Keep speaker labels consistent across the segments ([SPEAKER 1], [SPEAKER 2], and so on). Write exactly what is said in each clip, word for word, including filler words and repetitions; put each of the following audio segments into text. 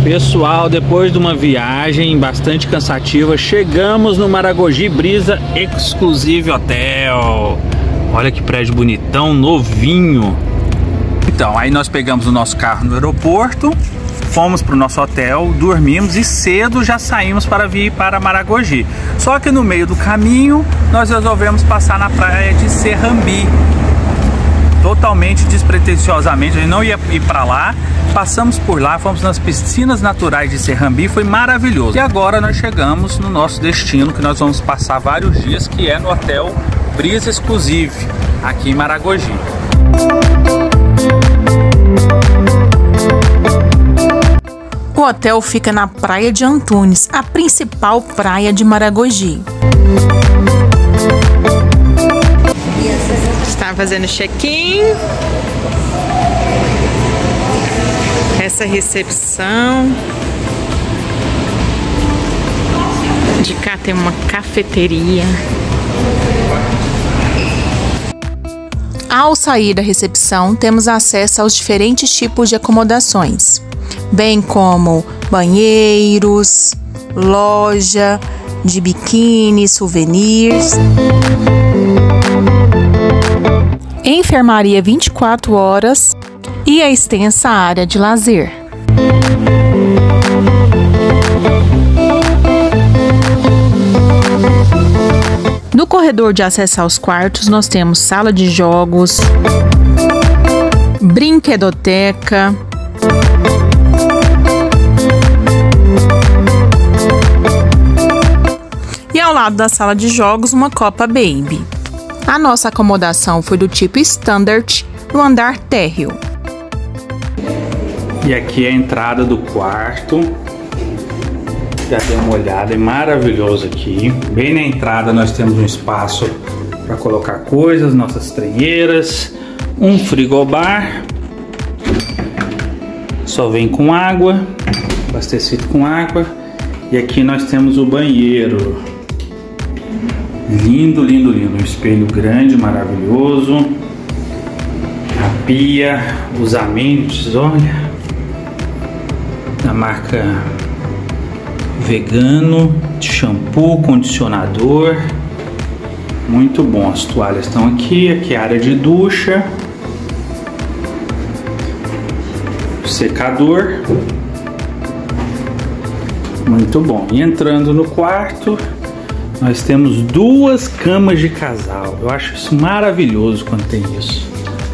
[SPEAKER 1] Pessoal, depois de uma viagem bastante cansativa, chegamos no Maragogi Brisa Exclusive Hotel. Olha que prédio bonitão, novinho. Então, aí nós pegamos o nosso carro no aeroporto, fomos para o nosso hotel, dormimos e cedo já saímos para vir para Maragogi. Só que no meio do caminho, nós resolvemos passar na praia de Serrambi. Totalmente despretensiosamente, a gente não ia ir para lá. Passamos por lá, fomos nas piscinas naturais de Serrambi, foi maravilhoso. E agora nós chegamos no nosso destino, que nós vamos passar vários dias, que é no Hotel Brisa Exclusive, aqui em Maragogi.
[SPEAKER 2] O hotel fica na Praia de Antunes, a principal praia de Maragogi. Está fazendo check-in. Essa recepção. De cá tem uma cafeteria. Ao sair da recepção, temos acesso aos diferentes tipos de acomodações, bem como banheiros, loja de biquíni, souvenirs, enfermaria vinte e quatro horas e a extensa área de lazer. No corredor de acesso aos quartos, nós temos sala de jogos, brinquedoteca, e ao lado da sala de jogos, uma Copa Baby. A nossa acomodação foi do tipo Standard, no andar térreo.
[SPEAKER 1] E aqui é a entrada do quarto. Já dei uma olhada, é maravilhoso aqui. Bem na entrada nós temos um espaço para colocar coisas, nossas trenheiras, um frigobar. Só vem com água, abastecido com água. E aqui nós temos o banheiro. Lindo, lindo, lindo. Um espelho grande, maravilhoso. A pia, os amenities, olha. Da marca Vegano, de shampoo, condicionador. Muito bom. As toalhas estão aqui. Aqui é a área de ducha. Secador. Muito bom. E entrando no quarto, nós temos duas camas de casal. Eu acho isso maravilhoso quando tem isso.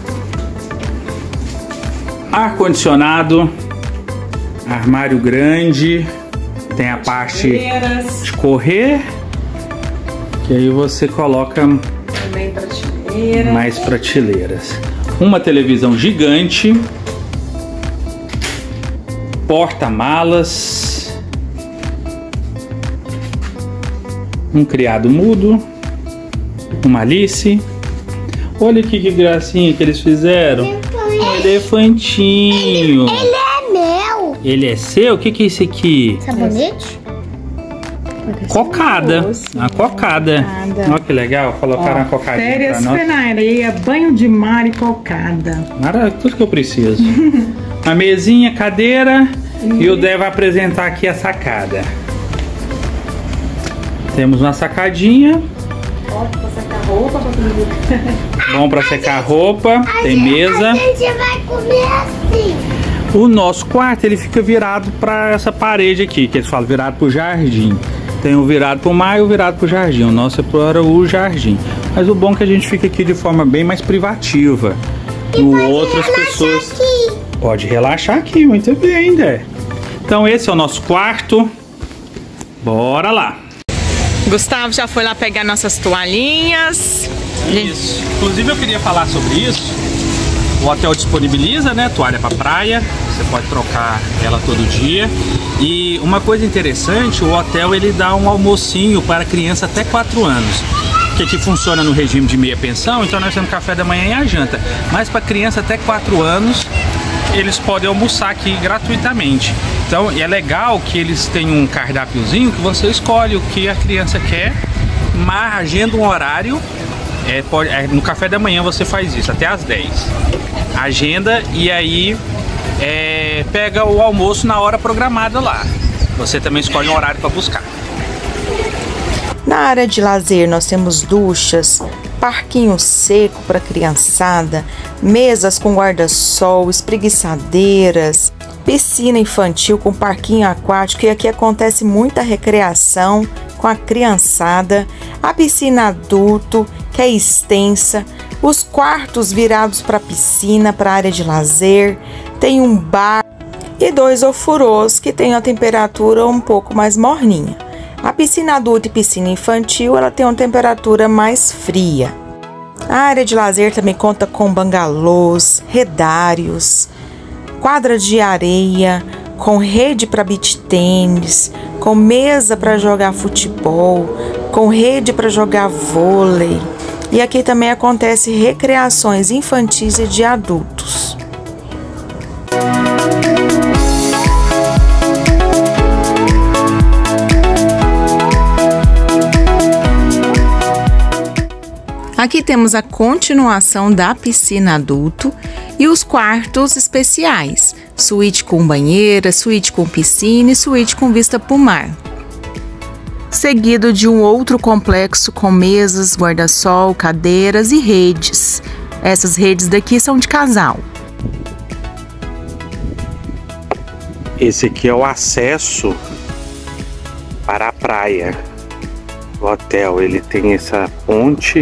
[SPEAKER 1] Ar-condicionado, armário grande, tem a parte de correr, que aí você coloca também prateleira. Mais prateleiras. Uma televisão gigante, porta-malas, um criado mudo, uma Alice. Olha aqui que gracinha que eles fizeram. Um elefantinho.
[SPEAKER 3] Ele, ele é meu.
[SPEAKER 1] Ele é seu? O que que é esse aqui?
[SPEAKER 3] Sabonete?
[SPEAKER 1] Cocada. A cocada. Olha que legal. Colocaram a cocadinha
[SPEAKER 4] Férias
[SPEAKER 1] pra nós.
[SPEAKER 4] foi na areia, banho de mar e cocada.
[SPEAKER 1] Maravilha, tudo que eu preciso. A mesinha, cadeira. E o Dé vai apresentar aqui a sacada. Temos uma sacadinha.
[SPEAKER 4] Ótimo pra secar roupa, pra tudo.
[SPEAKER 1] Bom pra secar roupa. Tem mesa.
[SPEAKER 3] A gente vai comer assim.
[SPEAKER 1] O nosso quarto, ele fica virado para essa parede aqui, que eles falam virado pro jardim. Tem o virado pro mar e o virado pro jardim. O nosso é para o jardim. Mas o bom é que a gente fica aqui de forma bem mais privativa. No outras pessoas
[SPEAKER 3] aqui.
[SPEAKER 1] Pode relaxar aqui, muito bem, né? Então esse é o nosso quarto. Bora lá.
[SPEAKER 2] Gustavo já foi lá pegar nossas toalhinhas.
[SPEAKER 1] Isso. Inclusive eu queria falar sobre isso. O hotel disponibiliza, né, toalha para praia. Você pode trocar ela todo dia. E uma coisa interessante, o hotel ele dá um almocinho para criança até quatro anos. Que aqui funciona no regime de meia pensão, então nós temos café da manhã e a janta. Mas para criança até quatro anos, eles podem almoçar aqui gratuitamente. Então é legal que eles têm um cardápiozinho que você escolhe o que a criança quer, mas agenda um horário. É, pode, é, no café da manhã você faz isso, até às dez. Agenda e aí é, é, pega o almoço na hora programada lá. Você também escolhe um horário para buscar.
[SPEAKER 2] Na área de lazer nós temos duchas, parquinho seco para criançada, mesas com guarda-sol, espreguiçadeiras, piscina infantil com parquinho aquático, e aqui acontece muita recreação com a criançada, a piscina adulto, que é extensa, os quartos virados para a piscina, para a área de lazer, tem um bar e dois ofurôs que tem a temperatura um pouco mais morninha. A piscina adulta e piscina infantil, ela tem uma temperatura mais fria. A área de lazer também conta com bangalôs, redários, quadra de areia, com rede para beach tênis, com mesa para jogar futebol, com rede para jogar vôlei. E aqui também acontece recreações infantis e de adultos. Aqui temos a continuação da piscina adulto e os quartos especiais, suíte com banheira, suíte com piscina e suíte com vista para o mar. Seguido de um outro complexo com mesas, guarda-sol, cadeiras e redes. Essas redes daqui são de casal.
[SPEAKER 1] Esse aqui é o acesso para a praia. O hotel, ele tem essa ponte,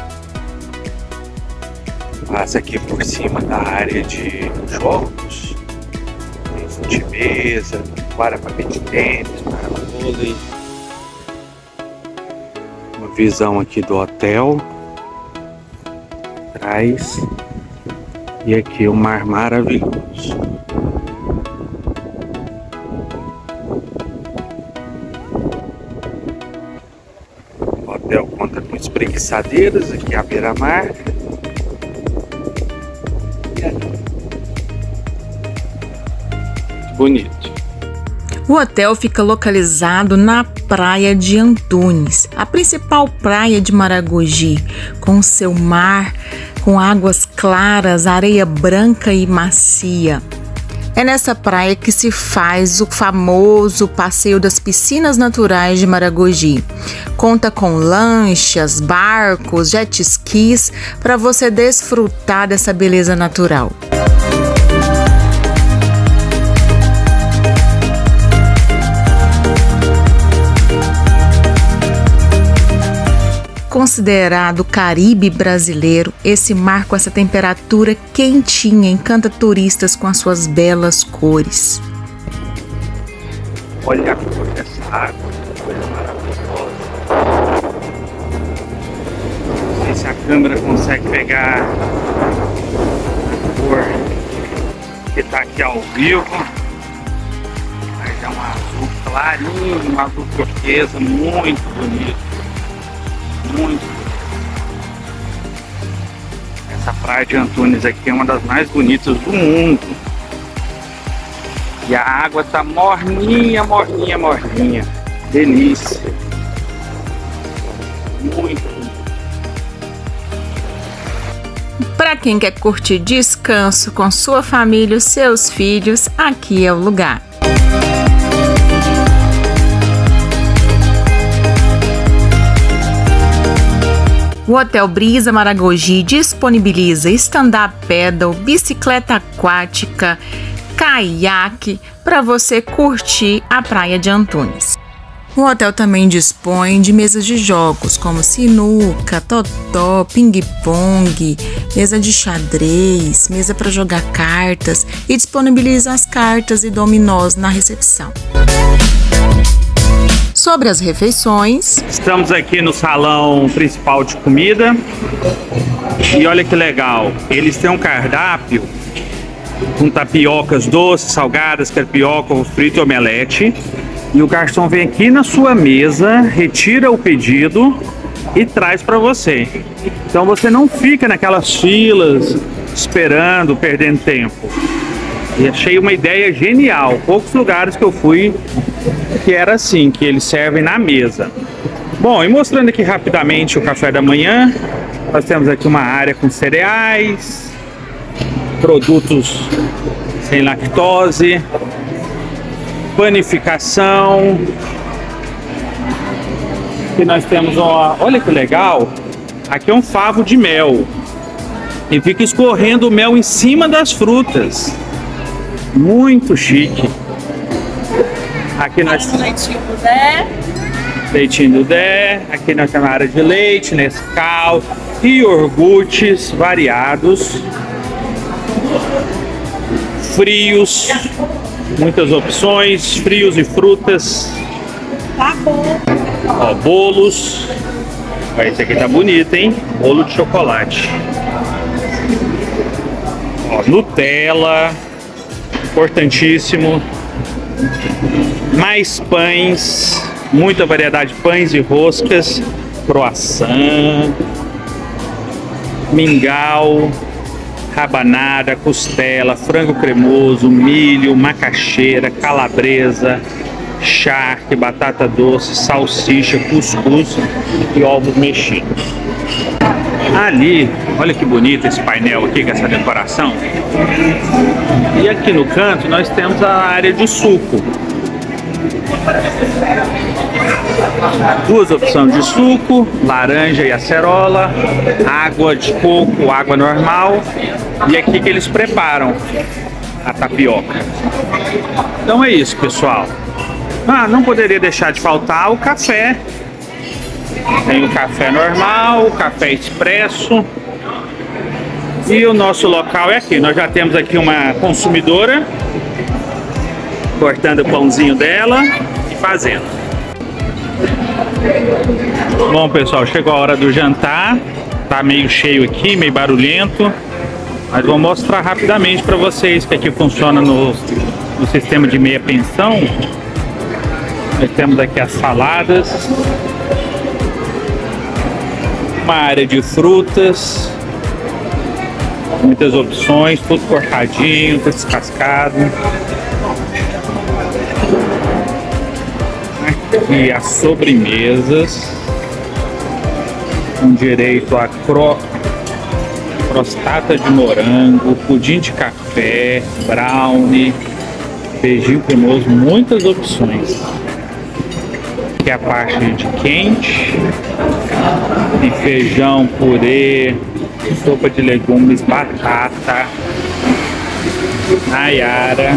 [SPEAKER 1] passa aqui por cima da área de jogos, tem fute-mesa, quadra para beach tênis, para vôlei. Uma visão aqui do hotel, atrás, e aqui o mar maravilhoso. O hotel conta com espreguiçadeiras aqui à beira-mar. Bonito.
[SPEAKER 2] O hotel fica localizado na Praia de Antunes, a principal praia de Maragogi, com seu mar, com águas claras, areia branca e macia. É nessa praia que se faz o famoso passeio das piscinas naturais de Maragogi. Conta com lanchas, barcos, jet skis para você desfrutar dessa beleza natural. Considerado Caribe brasileiro, esse mar com essa temperatura quentinha encanta turistas com as suas belas cores.
[SPEAKER 1] Olha a cor dessa água, que coisa maravilhosa. Não sei se a câmera consegue pegar a cor que está aqui ao vivo. Mas é um azul clarinho, um azul turquesa, muito bonito. Muito. Essa praia de Antunes aqui é uma das mais bonitas do mundo. E a água tá morninha, morninha, morninha. Delícia. Muito bonito.
[SPEAKER 2] Para quem quer curtir descanso com sua família e seus filhos, aqui é o lugar. O Hotel Brisa Maragogi disponibiliza stand-up paddle, bicicleta aquática, caiaque para você curtir a praia de Antunes. O hotel também dispõe de mesas de jogos como sinuca, totó, ping-pong, mesa de xadrez, mesa para jogar cartas e disponibiliza as cartas e dominós na recepção. Sobre as refeições,
[SPEAKER 1] estamos aqui no salão principal de comida e olha que legal, eles têm um cardápio com tapiocas doces, salgadas, crepioca, ovo frito e omelete, e o garçom vem aqui na sua mesa, retira o pedido e traz para você. Então você não fica naquelas filas esperando, perdendo tempo. E achei uma ideia genial. Poucos lugares que eu fui que era assim, que eles servem na mesa. Bom, e mostrando aqui rapidamente o café da manhã, nós temos aqui uma área com cereais, produtos sem lactose, panificação. Aqui nós temos, ó, olha que legal, aqui é um favo de mel e fica escorrendo o mel em cima das frutas, muito chique. Aqui nós temos leitinho do Dé, leitinho do Dé. Aqui nós temos a área de leite, Nescau e iogurtes variados, frios, muitas opções, frios e frutas.
[SPEAKER 4] Tá bom.
[SPEAKER 1] Ó, bolos. Ó, esse aqui tá bonito, hein? Bolo de chocolate. Ó, Nutella, importantíssimo. Mais pães, muita variedade de pães e roscas, croissant, mingau, rabanada, costela, frango cremoso, milho, macaxeira, calabresa, charque, batata doce, salsicha, cuscuz e ovos mexidos. Ali, olha que bonito esse painel aqui com essa decoração. E aqui no canto nós temos a área de suco. Duas opções de suco, laranja e acerola, água de coco, água normal. E aqui que eles preparam a tapioca. Então é isso, pessoal. Ah, não poderia deixar de faltar o café. Tem o café normal, o café expresso. E o nosso local é aqui. Nós já temos aqui uma consumidora cortando o pãozinho dela e fazendo. Bom, pessoal, chegou a hora do jantar. Tá meio cheio aqui, meio barulhento, mas vou mostrar rapidamente para vocês que aqui funciona no, no sistema de meia pensão. Nós temos aqui as saladas, uma área de frutas, muitas opções, tudo cortadinho, tudo descascado. Aqui as sobremesas, com direito a cro... crostata de morango, pudim de café, brownie, beijinho cremoso, muitas opções. Aqui a parte de quente, tem feijão, purê, sopa de legumes, batata, nayara.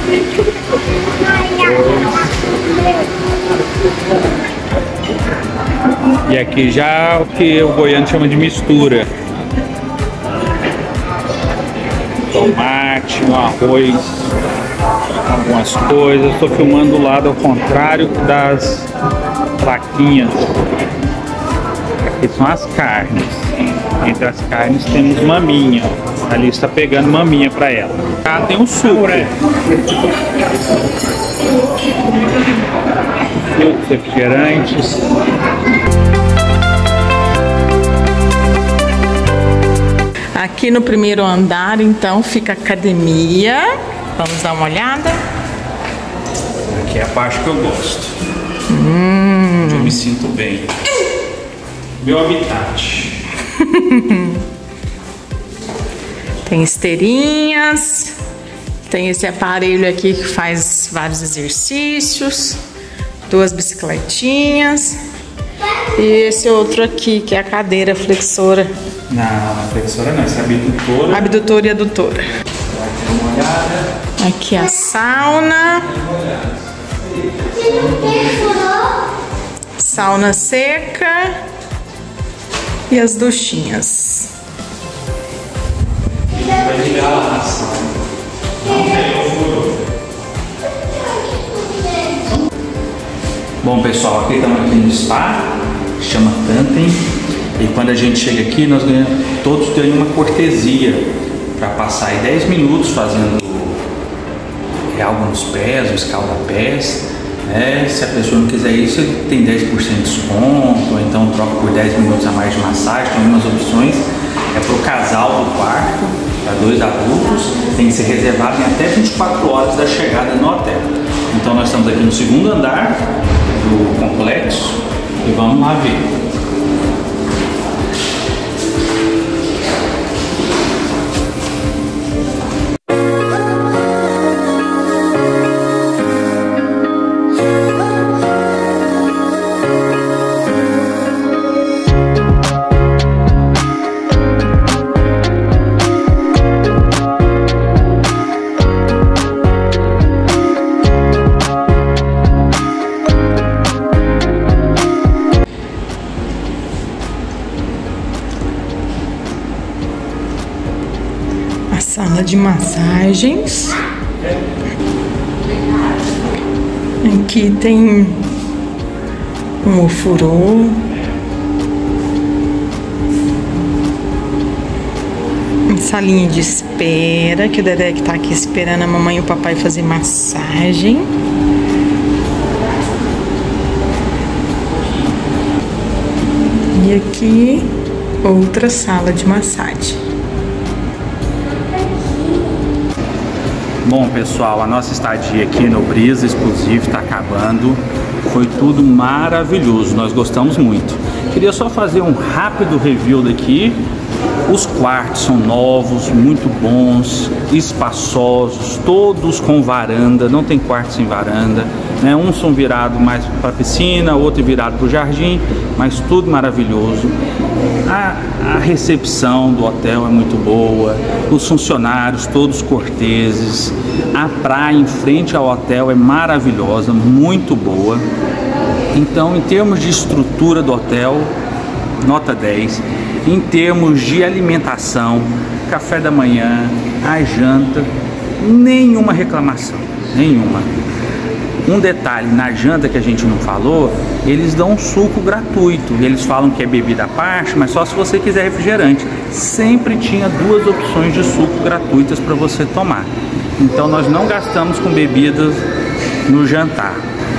[SPEAKER 1] E aqui já o que o goiano chama de mistura. Tomate, um arroz, algumas coisas. Estou filmando do lado ao contrário das plaquinhas. Aqui são as carnes. Entre as carnes temos maminha. Ali está pegando maminha para ela. Cá tem o suco. Sucos, refrigerantes.
[SPEAKER 2] Aqui no primeiro andar, então, fica a academia. Vamos dar uma olhada.
[SPEAKER 1] Aqui é a parte que eu gosto. Hum. Onde eu me sinto bem. Meu habitat.
[SPEAKER 2] Tem esteirinhas. Tem esse aparelho aqui que faz vários exercícios. Duas bicicletinhas. E esse outro aqui, que é a cadeira flexora.
[SPEAKER 1] Não, a flexora não, essa é a abdutora.
[SPEAKER 2] Abdutora e adutora. Aqui a sauna. Sauna seca. E as duchinhas.
[SPEAKER 1] Bom, pessoal, aqui estamos aqui no spa, chama Tanten. E quando a gente chega aqui, nós ganhamos, todos ganham uma cortesia para passar aí dez minutos fazendo algo nos pés, o escalda-pés. Né? Se a pessoa não quiser isso, tem dez por cento de desconto, ou então troca por dez minutos a mais de massagem. Tem algumas opções. É para o casal do quarto, para dois adultos, tem que ser reservado em até vinte e quatro horas da chegada no hotel. Então nós estamos aqui no segundo andar do complexo e vamos lá ver.
[SPEAKER 2] sala de massagens. Aqui tem um ofurô. Salinha de espera, que o Dedé que tá aqui esperando a mamãe e o papai fazer massagem. E aqui outra sala de massagem.
[SPEAKER 1] Bom, pessoal, a nossa estadia aqui no Brisa Exclusive está acabando. Foi tudo maravilhoso, nós gostamos muito. Queria só fazer um rápido review daqui. Os quartos são novos, muito bons, espaçosos, todos com varanda, não tem quarto sem varanda, né? Uns são virados mais para a piscina, outro virado para o jardim, mas tudo maravilhoso. A, a recepção do hotel é muito boa, os funcionários todos corteses, a praia em frente ao hotel é maravilhosa, muito boa. Então, em termos de estrutura do hotel, nota dez. Em termos de alimentação, café da manhã, a janta, nenhuma reclamação, nenhuma. Um detalhe, na janta que a gente não falou, eles dão um suco gratuito. Eles falam que é bebida à parte, mas só se você quiser refrigerante. Sempre tinha duas opções de suco gratuitas para você tomar. Então nós não gastamos com bebidas no jantar.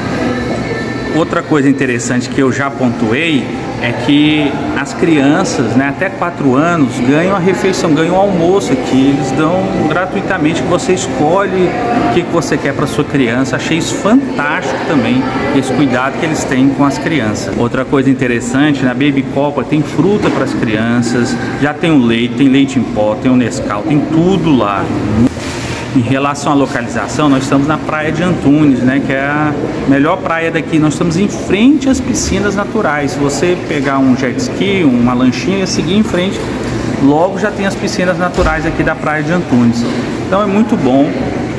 [SPEAKER 1] Outra coisa interessante que eu já pontuei é que as crianças, né, até quatro anos, ganham a refeição, ganham o almoço aqui. Eles dão gratuitamente, que você escolhe o que você quer para sua criança. Achei isso fantástico também, esse cuidado que eles têm com as crianças. Outra coisa interessante, na Baby Copa tem fruta para as crianças, já tem o leite, tem leite em pó, tem o Nescau, tem tudo lá. Em relação à localização, nós estamos na praia de Antunes, né, que é a melhor praia daqui. Nós estamos em frente às piscinas naturais. Se você pegar um jet ski, uma lanchinha e seguir em frente, logo já tem as piscinas naturais aqui da praia de Antunes. Então é muito bom.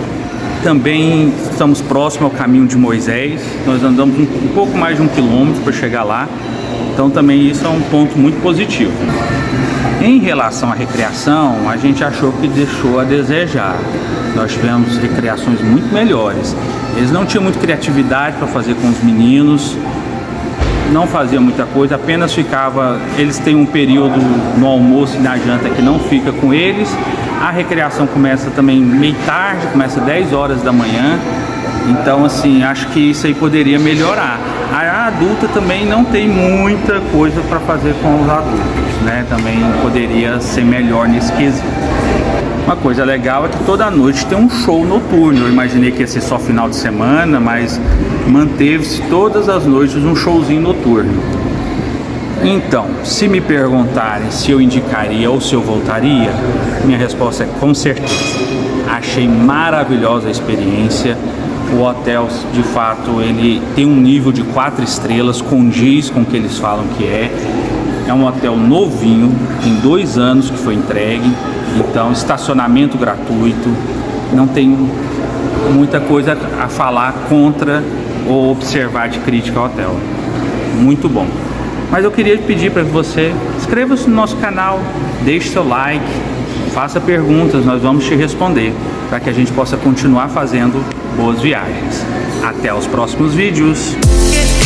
[SPEAKER 1] Também estamos próximo ao caminho de Moisés. Nós andamos um, um pouco mais de um quilômetro para chegar lá. Então também isso é um ponto muito positivo. Em relação à recreação, a gente achou que deixou a desejar. Nós tivemos recreações muito melhores. Eles não tinham muita criatividade para fazer com os meninos, não faziam muita coisa, apenas ficava... Eles têm um período no almoço e na janta que não fica com eles. A recreação começa também meio tarde, começa dez horas da manhã. Então, assim, acho que isso aí poderia melhorar. A adulta também não tem muita coisa para fazer com os adultos, né? Também poderia ser melhor nesse quesito. Uma coisa legal é que toda noite tem um show noturno. Eu imaginei que ia ser só final de semana, mas manteve-se todas as noites um showzinho noturno. Então, se me perguntarem se eu indicaria ou se eu voltaria, minha resposta é com certeza. Achei maravilhosa a experiência. O hotel, de fato, ele tem um nível de quatro estrelas, condiz com o que eles falam que é. É um hotel novinho, tem dois anos que foi entregue, então estacionamento gratuito, não tem muita coisa a falar contra ou observar de crítica ao hotel. Muito bom. Mas eu queria pedir para que você inscreva-se no nosso canal, deixe seu like, faça perguntas, nós vamos te responder, para que a gente possa continuar fazendo boas viagens. Até os próximos vídeos.